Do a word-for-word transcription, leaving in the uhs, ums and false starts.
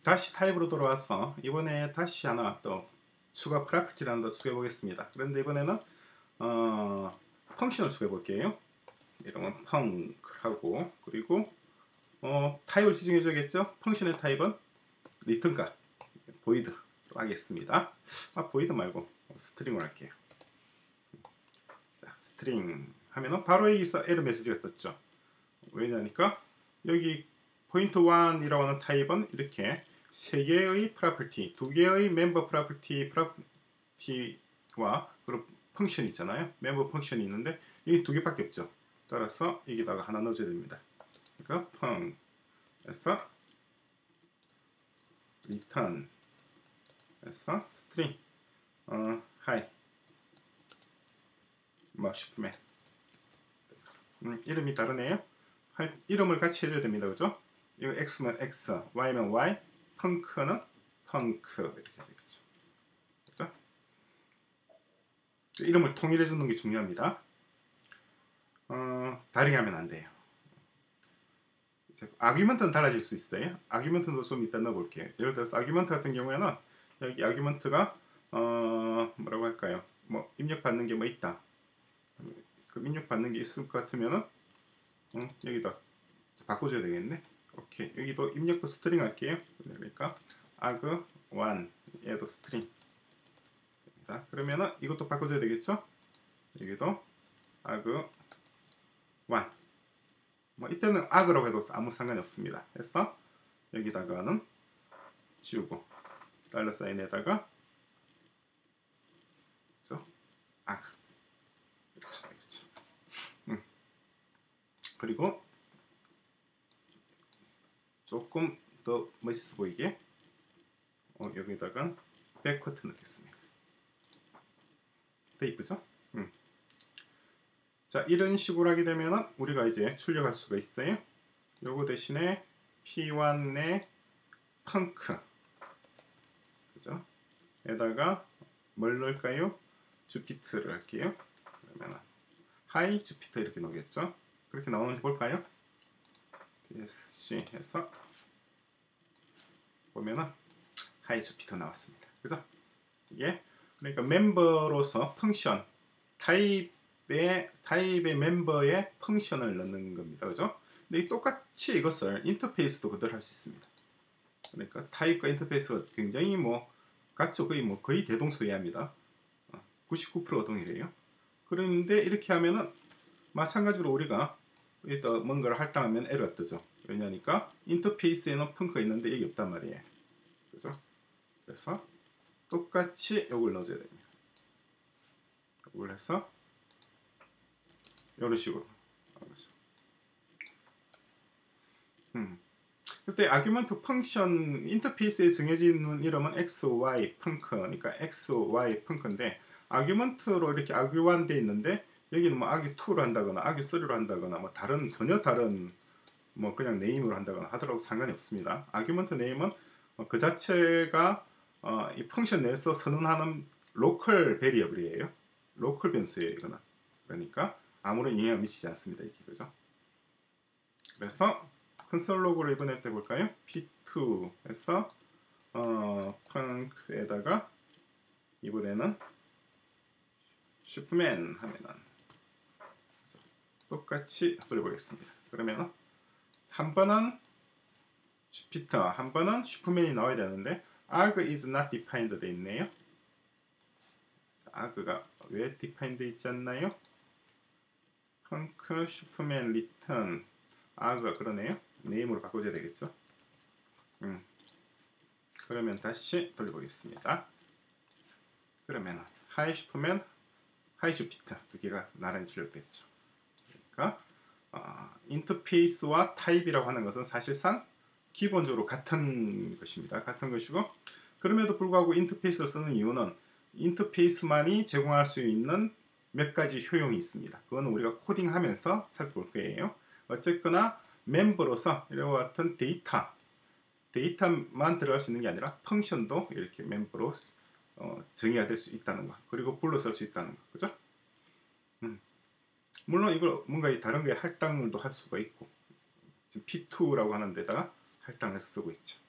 다시 타입으로 돌아와서 이번에 다시 하나 또 추가 프로퍼티를 하나 더 추가해 보겠습니다. 그런데 이번에는 어, 펑션을 추가해 볼게요. 이름은 펑크하고, 그리고 어, 타입을 지정해 줘야겠죠. 펑션의 타입은 리턴값 보이드로 하겠습니다. 아, 보이드 말고 스트링으로 할게요. 자, 스트링 하면은 바로 여기서 에러 메시지가 떴죠. 왜냐니까 여기 포인트 일이라고 하는 타입은 이렇게 세 개의 프로퍼티, 두 개의 멤버 프로퍼티 프로퍼티와 그리고 펑션이 있잖아요. 멤버 펑션이 있는데 이 두 개밖에 없죠. 따라서 여기다가 하나 넣어줘야 됩니다. 그러니까 펑에서 return 에서 string 어, hi 뭐 슈퍼맨 음, 이름이 다르네요. 할, 이름을 같이 해줘야 됩니다. 그죠? 이거 X면 X, Y면 Y, 펑크는 펑크 이렇게 되겠죠. 그죠? 이름을 통일해 주는 게 중요합니다. 어, 다르게 하면 안 돼요. 아규먼트는 달라질 수 있어요. 아규먼트도 좀 이따 넣어볼게요. 예를 들어서 아규먼트 같은 경우에는 여기 아규먼트가 어, 뭐라고 할까요? 뭐 입력받는 게 뭐 있다. 그 입력받는 게 있을 것 같으면은 음, 여기다 바꿔줘야 되겠네. 오케이. 여기도 입력도 스트링 할게요. 그러니까 아그 일 얘도 스트링. 자, 그러면은 이것도 바꿔줘야 되겠죠? 여기도 아그 일. 뭐 이때는 아그라고 해도 아무 상관이 없습니다. 그래서 여기다가는 지우고 달러 사인에다가 그렇죠? 아그 이렇게 되겠죠. 음. 그리고 조금 더 멋있어 보이게 어, 여기다가 백커트 넣겠습니다. 더 이쁘죠? 음. 자, 이런 식으로 하게 되면은 우리가 이제 출력할 수가 있어요. 요거 대신에 피 일의 펑크 그죠? 에다가 뭘 넣을까요? 주피터를 할게요. 그러면은 하이 주피터 이렇게 나오겠죠? 그렇게 나오는지 볼까요? 디에스씨 해서 보면은 하이 주피터 나왔습니다. 그죠? 이게 그러니까 멤버로서 펑션 타입의 타입의 멤버의 펑션을 넣는 겁니다. 그죠? 근데 똑같이 이것을 인터페이스도 그대로 할 수 있습니다. 그러니까 타입과 인터페이스가 굉장히 뭐 같죠. 거의 뭐 거의 대동소이합니다. 구십구 퍼센트 동일해요. 그런데 이렇게 하면은 마찬가지로 우리가 여기다 뭔가를 할당하면 에러가 뜨죠. 왜냐니까 인터페이스에는 펑크가 있는데 여기 없단 말이에요. 그죠? 그래서 똑같이 이걸 넣어줘야 됩니다. 이걸 해서 이런 식으로 하는 거죠. 음. 그때 아규먼트 펑션 인터페이스에 정해지는 이름은 x, y, 펑크 그러니까 x, y, 펑크인데 아규먼트로 이렇게 아규 일 돼 있는데 여기는 뭐 아규 이로 한다거나 아규 삼로 한다거나 뭐 다른 전혀 다른 뭐 그냥 네임으로 한다거나 하더라도 상관이 없습니다. 아규먼트 네임은 어, 그 자체가 어, 이 펑션 내에서 선언하는 로컬 베리어블이에요. 로컬 변수예요, 이거는. 그러니까 아무런 영향을 미치지 않습니다, 이게 그죠? 그래서 컨솔 로그로 이번에 해볼까요? 피 투에서 어, 펑크에다가 이번에는 슈퍼맨 하면은 똑같이 해보겠습니다. 그러면은 한 번은 주피터, 한 번은 슈퍼맨이 나와야 되는데 arg is not defined 돼 있네요. arg가 왜 defined 돼 있지 않나요? 펑크 슈퍼맨 리턴 arg가 그러네요. 네임으로 바꿔줘야 되겠죠. 음. 그러면 다시 돌려보겠습니다. 그러면 하이 슈퍼맨, 하이 주피터 두 개가 나란히 출력됐죠. 그러니까 어, 인터페이스와 타입이라고 하는 것은 사실상 기본적으로 같은 것입니다. 같은 것이고 그럼에도 불구하고 인터페이스를 쓰는 이유는 인터페이스만이 제공할 수 있는 몇 가지 효용이 있습니다. 그거는 우리가 코딩하면서 살펴볼 거예요. 어쨌거나 멤버로서 이와 같은 데이터 데이터만 들어갈 수 있는 게 아니라 펑션도 이렇게 멤버로 어, 정의가 될 수 있다는 거 그리고 불러 쓸 수 있다는 거 그죠? 음. 물론 이걸 뭔가 다른 게 할당도 할 수가 있고 지금 피 투라고 하는 데다가 할당해서 쓰고 있죠.